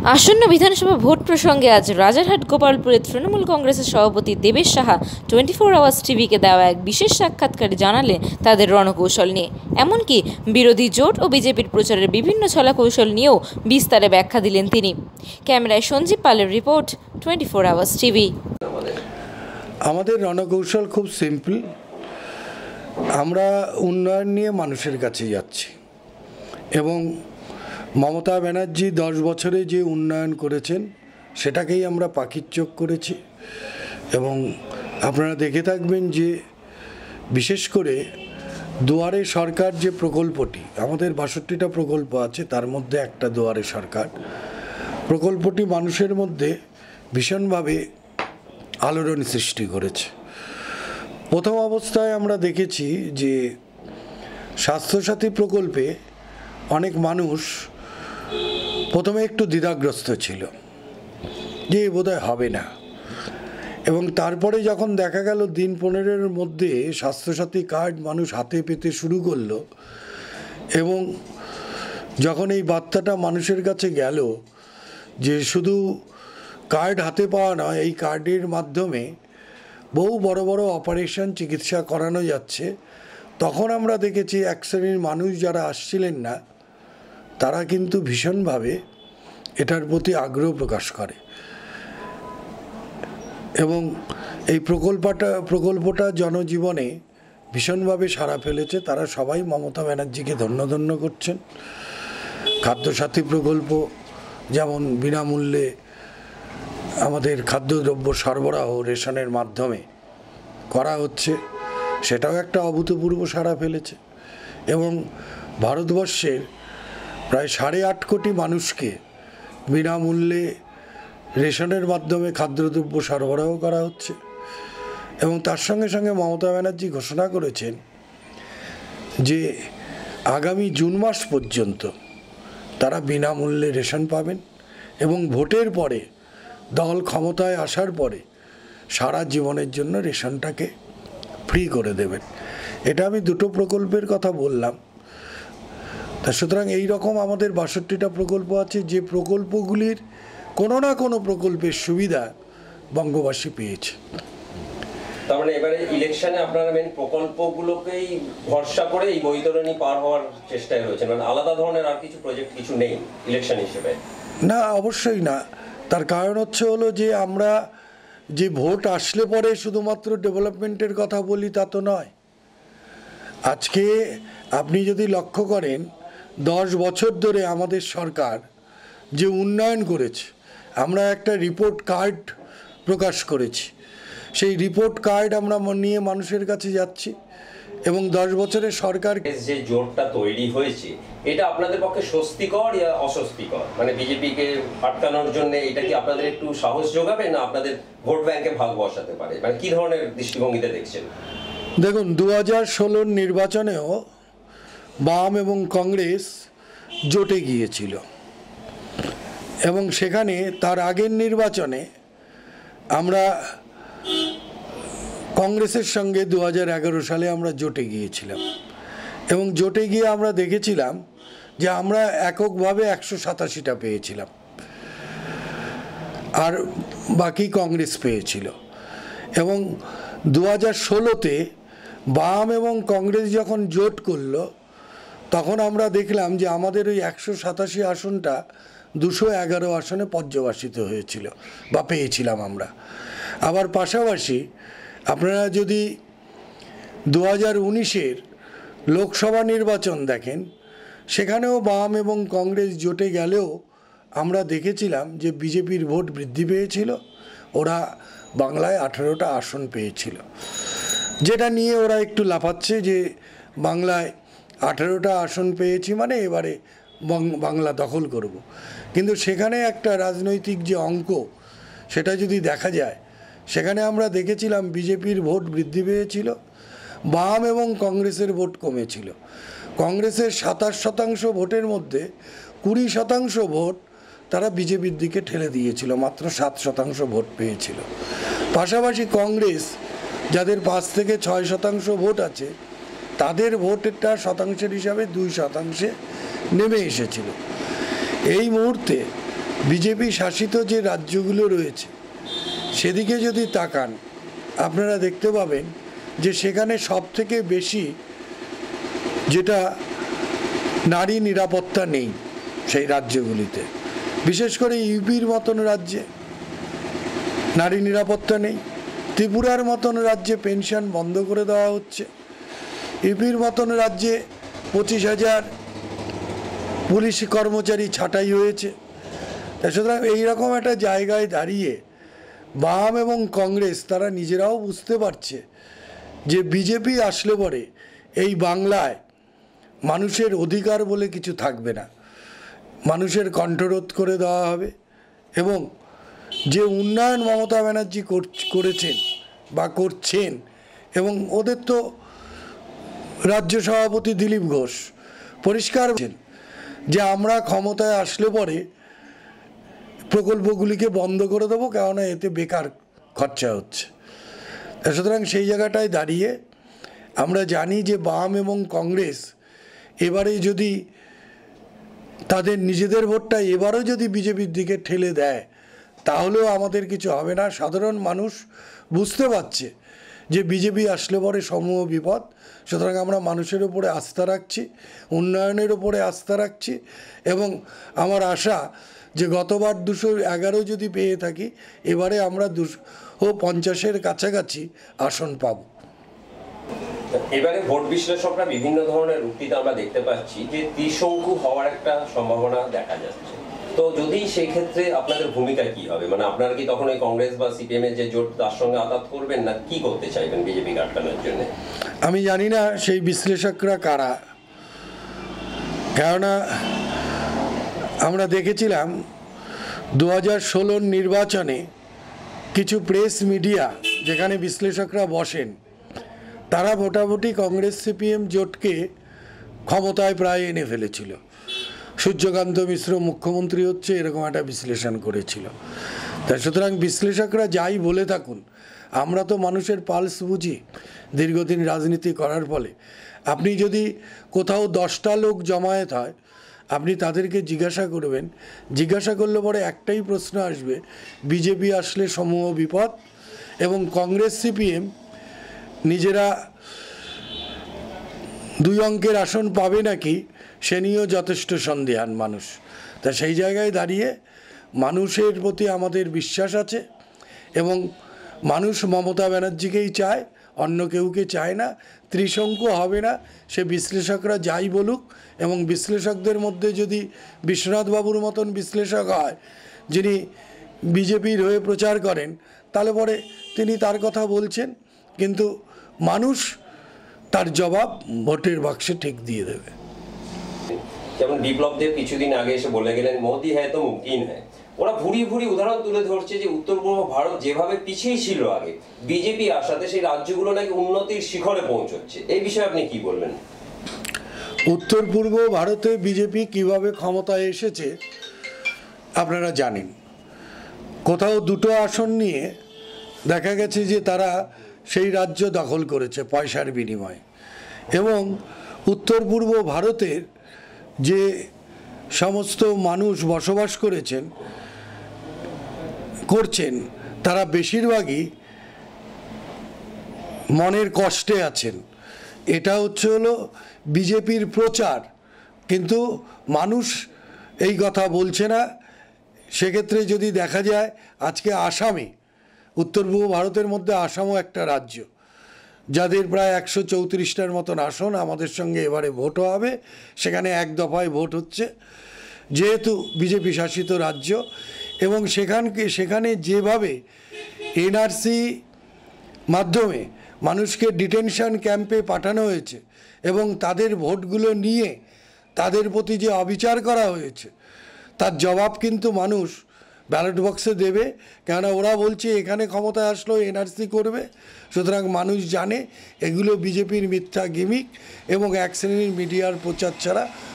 আসন্ন বিধানসভা ভোট প্রসঙ্গে আজ রাজারহাট গোপালপুরে তৃণমূল কংগ্রেসের সভাপতি দেবেশ সাহা 24 আওয়ার্স টিভিকে দেওয়া এক বিশেষ সাক্ষাৎকারে জানালেন তাদের রণকৌশল নিয়ে, এমনকি বিরোধী জোট ও বিজেপির প্রচারের বিভিন্ন ছলাকৌশল নিয়েও বিস্তারে ব্যাখ্যা দিলেন তিনি। ক্যামেরায় সঞ্জীব পালের রিপোর্ট, 24 আওয়ার্স টিভি। আমাদের রণকৌশল খুব সিম্পল। আমরা উন্নয়ন নিয়ে মানুষের কাছে যাচ্ছি এবং মমতা ব্যানার্জি 10 বছরে যে উন্নয়ন করেছেন সেটাকেই আমরা পাখির চোখ করেছি। এবং আপনারা দেখে থাকবেন যে বিশেষ করে দুয়ারে সরকার যে প্রকল্পটি, আমাদের 62টা প্রকল্প আছে, তার মধ্যে একটা দুয়ারে সরকার প্রকল্পটি মানুষের মধ্যে ভীষণভাবে আলোড়ন সৃষ্টি করেছে। প্রথম অবস্থায় আমরা দেখেছি যে স্বাস্থ্যসাথী প্রকল্পে অনেক মানুষ প্রথমে একটু দ্বিধাগ্রস্ত ছিল যে বোধহয় হবে না, এবং তারপরে যখন দেখা গেল দিন 15-এর মধ্যে স্বাস্থ্যসাথী কার্ড মানুষ হাতে পেতে শুরু করলো এবং যখন এই বার্তাটা মানুষের কাছে গেল যে শুধু কার্ড হাতে পাওয়া নয়, এই কার্ডের মাধ্যমে বহু বড় বড় অপারেশন চিকিৎসা করানো যাচ্ছে, তখন আমরা দেখেছি এক শ্রেণীর মানুষ যারা আসছিলেন না তারা কিন্তু ভীষণভাবে এটার প্রতি আগ্রহ প্রকাশ করে এবং এই প্রকল্পটা জনজীবনে ভীষণভাবে সাড়া ফেলেছে। তারা সবাই মমতা ব্যানার্জিকে ধন্য করছেন। খাদ্যসাথী প্রকল্প যেমন বিনামূল্যে আমাদের খাদ্যদ্রব্য সরবরাহ রেশনের মাধ্যমে করা হচ্ছে, সেটাও একটা অভূতপূর্ব সাড়া ফেলেছে এবং ভারতবর্ষের প্রায় 8.5 কোটি মানুষকে বিনামূল্যে রেশনের মাধ্যমে খাদ্যদ্রব্য সরবরাহ করা হচ্ছে। এবং তার সঙ্গে সঙ্গে মমতা ব্যানার্জি ঘোষণা করেছেন যে আগামী জুন মাস পর্যন্ত তারা বিনামূল্যে রেশন পাবেন এবং ভোটের পরে দল ক্ষমতায় আসার পরে সারা জীবনের জন্য রেশনটাকে ফ্রি করে দেবেন। এটা আমি 2টো প্রকল্পের কথা বললাম। তা সুতরাং এই রকম আমাদের 62টা প্রকল্প আছে, যে প্রকল্পগুলির কোনো না কোনো প্রকল্পের সুবিধা বঙ্গবাসী পেয়েছে। তার মানে এবারে ইলেকশনে আপনারা মেন প্রকল্পগুলোকেই ভরসা করে এই বৈতরণী পার হওয়ার চেষ্টায় রয়েছে, মানে আলাদা ধরনের আর কিছু প্রজেক্ট কিছু নেই ইলেকশন হিসেবে? না, অবশ্যই না। তার কারণ হলো যে আমরা যে ভোট আসলে পরে শুধুমাত্র ডেভেলপমেন্টের কথা বলি তা তো নয়। আজকে আপনি যদি লক্ষ্য করেন 10 বছর ধরে আমাদের সরকার যে উন্নয়ন করেছে, আমরা একটা রিপোর্ট কার্ড প্রকাশ করেছি, সেই রিপোর্ট কার্ড আমরা নিয়ে মানুষের কাছে যাচ্ছি এবং 10 বছরের সরকার যে জোটটা তৈরি হয়েছে এটা আপনাদের পক্ষে স্বস্তিকর বা অস্বস্তিকর? মানে বিজেপিকে আটকানোর জন্য এটা কি আপনাদের একটু সাহস যোগাবে, না আপনাদের ভোট ব্যাংকে ভাগ বসাতে পারে? মানে কি ধরনের দৃষ্টিভঙ্গিতে দেখছেন? দেখুন, 2016 নির্বাচনেও বাম এবং কংগ্রেস জোটে গিয়েছিল এবং সেখানে তার আগের নির্বাচনে আমরা কংগ্রেসের সঙ্গে 2011 সালে আমরা জোটে গিয়েছিলাম এবং জোটে গিয়ে আমরা দেখেছিলাম যে আমরা এককভাবে 187টা পেয়েছিলাম আর বাকি কংগ্রেস পেয়েছিল। এবং 2016-তে বাম এবং কংগ্রেস যখন জোট করলো তখন আমরা দেখলাম যে আমাদের ওই 187 আসনটা 211 আসনে পর্যবসিত হয়েছিল বা পেয়েছিলাম আমরা। আবার পাশাপাশি আপনারা যদি 2019-এর লোকসভা নির্বাচন দেখেন, সেখানেও বাম এবং কংগ্রেস জোটে গেলেও আমরা দেখেছিলাম যে বিজেপির ভোট বৃদ্ধি পেয়েছিল, ওরা বাংলায় 18টা আসন পেয়েছিল, যেটা নিয়ে ওরা একটু লাফাচ্ছে যে বাংলায় 18টা আসন পেয়েছি মানে এবারে বাংলা দখল করব। কিন্তু সেখানে একটা রাজনৈতিক যে অঙ্ক সেটা যদি দেখা যায়, সেখানে আমরা দেখেছিলাম বিজেপির ভোট বৃদ্ধি পেয়েছিল, বাম এবং কংগ্রেসের ভোট কমেছিল। কংগ্রেসের 27% ভোটের মধ্যে 20% ভোট তারা বিজেপির দিকে ঠেলে দিয়েছিল, মাত্র 7% ভোট পেয়েছিল। পাশাপাশি কংগ্রেস যাদের 5 থেকে 6% ভোট আছে তাদের ভোটেরটা শতাংশের হিসাবে 2% নেমে এসেছিল। এই মুহূর্তে বিজেপি শাসিত যে রাজ্যগুলো রয়েছে সেদিকে যদি তাকান আপনারা দেখতে পাবেন যে সেখানে সবথেকে বেশি যেটা নারী নিরাপত্তা নেই সেই রাজ্যগুলিতে, বিশেষ করে ইউপির মতন রাজ্যে নারী নিরাপত্তা নেই। ত্রিপুরার মতন রাজ্যে পেনশন বন্ধ করে দেওয়া হচ্ছে। ইউপির মতন রাজ্যে 25,000 পুলিশ কর্মচারী ছাঁটাই হয়েছে। সুতরাং এইরকম একটা জায়গায় দাঁড়িয়ে বাম এবং কংগ্রেস তারা নিজেরাও বুঝতে পারছে যে বিজেপি আসলে পরে এই বাংলায় মানুষের অধিকার বলে কিছু থাকবে না, মানুষের কণ্ঠরোধ করে দেওয়া হবে। এবং যে উন্নয়ন মমতা ব্যানার্জি করেছেন বা করছেন, এবং ওদের তো রাজ্য সভাপতি দিলীপ ঘোষ পরিষ্কার বলেছেন যে আমরা ক্ষমতায় আসলে পরে প্রকল্পগুলিকে বন্ধ করে দেবো, কেননা এতে বেকার খরচা হচ্ছে। সুতরাং সেই জায়গাটায় দাঁড়িয়ে আমরা জানি যে বাম এবং কংগ্রেস এবারে যদি তাদের নিজেদের ভোটটা এবারও যদি বিজেপির দিকে ঠেলে দেয় তাহলেও আমাদের কিছু হবে না। সাধারণ মানুষ বুঝতে পারছে যে বিজেপি আসলে পরে সমূহ বিপদ। সুতরাং আমরা মানুষের উপরে আস্থা রাখছি, উন্নয়নের উপরে আস্থা রাখছি, এবং আমার আশা যে গতবার 211 যদি পেয়ে থাকি এবারে আমরা 250-এর কাছাকাছি আসন পাব। এবারে ভোট বিশ্লেষকরা বিভিন্ন ধরনের উক্তিতে আমরা দেখতে পাচ্ছি যে ত্রিশঙ্কু হওয়ার একটা সম্ভাবনা দেখা যাচ্ছে। তো যদি সেই ক্ষেত্রে আপনাদের ভূমিকা কি হবে, মানে আপনারা কি তখন ওই কংগ্রেস বা সিপিএম এর যে জোট তার সঙ্গে আঘাত করবেন, না কি করতে চাইবেন বিজেপি আটকানোর জন্য? আমি জানি না সেই বিশ্লেষকরা কারা, কেননা আমরা দেখেছিলাম 2016 নির্বাচনে কিছু প্রেস মিডিয়া যেখানে বিশ্লেষকরা বসেন তারা মোটামুটি কংগ্রেস সিপিএম জোটকে ক্ষমতায় প্রায় এনে ফেলেছিল। সূর্যকান্ত মিশ্র মুখ্যমন্ত্রী হচ্ছে এরকম একটা বিশ্লেষণ করেছিল। তাই সুতরাং বিশ্লেষকরা যাই বলে থাকুন, আমরা তো মানুষের পালস বুঝি দীর্ঘদিন রাজনীতি করার ফলে। আপনি যদি কোথাও 10টা লোক জমায়েত হয় আপনি তাদেরকে জিজ্ঞাসা করবেন, জিজ্ঞাসা করলে পরে একটাই প্রশ্ন আসবে, বিজেপি আসলে সমূহ বিপদ, এবং কংগ্রেস সিপিএম নিজেরা 2 অঙ্কের আসন পাবে নাকি সে নিয়েও যথেষ্ট সন্দেহান মানুষ। তা সেই জায়গায় দাঁড়িয়ে মানুষের প্রতি আমাদের বিশ্বাস আছে, এবং মানুষ মমতা ব্যানার্জিকেই চায়, অন্য কেউকে চায় না। ত্রিশঙ্কু হবে না সে বিশ্লেষকরা যাই বলুক, এবং বিশ্লেষকদের মধ্যে যদি বিশ্বনাথবাবুর মতন বিশ্লেষক হয় যিনি বিজেপির হয়ে প্রচার করেন তাহলে পরে তিনি তার কথা বলছেন, কিন্তু মানুষ তার জবাব ভোটের বাক্সে ঠিক দিয়ে দেবে। যেমন বিপ্লব দেব কিছুদিন আগে এসে বলে গেলেন মোদি হ্যায় তো মুমকিন হ্যায়। ওরা ভুরি ভুরি উদাহরণ তুলে ধরছে যে উত্তর পূর্ব ভারত যেভাবে পিছিয়ে ছিল আগে, বিজেপি আসাতে সেই রাজ্যগুলো নাকি উন্নতির শিখরে পৌঁছচ্ছে। এই বিষয়ে আপনি কি বলবেন? উত্তর পূর্ব ভারতে বিজেপি কিভাবে ক্ষমতায় এসেছে আপনারা জানেন। কোথাও 2টো আসন নিয়ে দেখা গেছে যে তারা সেই রাজ্য দখল করেছে পয়সার বিনিময়ে, এবং উত্তর পূর্ব ভারতের যে সমস্ত মানুষ বসবাস করছেন তারা বেশিরভাগই মনের কষ্টে আছেন। এটা হলো বিজেপির প্রচার, কিন্তু মানুষ এই কথা বলছে না। সেক্ষেত্রে যদি দেখা যায় আজকে আসামে, উত্তর পূর্ব ভারতের মধ্যে আসামও একটা রাজ্য যাদের প্রায় 134টার মতন আসন, আমাদের সঙ্গে এবারে ভোটও হবে, সেখানে 1 দফায় ভোট হচ্ছে যেহেতু বিজেপি শাসিত রাজ্য। এবং সেখানে যেভাবে এনআরসি মাধ্যমে মানুষকে ডিটেনশন ক্যাম্পে পাঠানো হয়েছে এবং তাদের ভোটগুলো নিয়ে তাদের প্রতি যে অবিচার করা হয়েছে তার জবাব কিন্তু মানুষ ব্যালট বক্সে দেবে, কেননা ওরা বলছে এখানে ক্ষমতায় আসলো এনআরসি করবে। সুতরাং মানুষ জানে এগুলো বিজেপির মিথ্যা গিমিক এবং এক শ্রেণীর মিডিয়ার প্রচার ছাড়া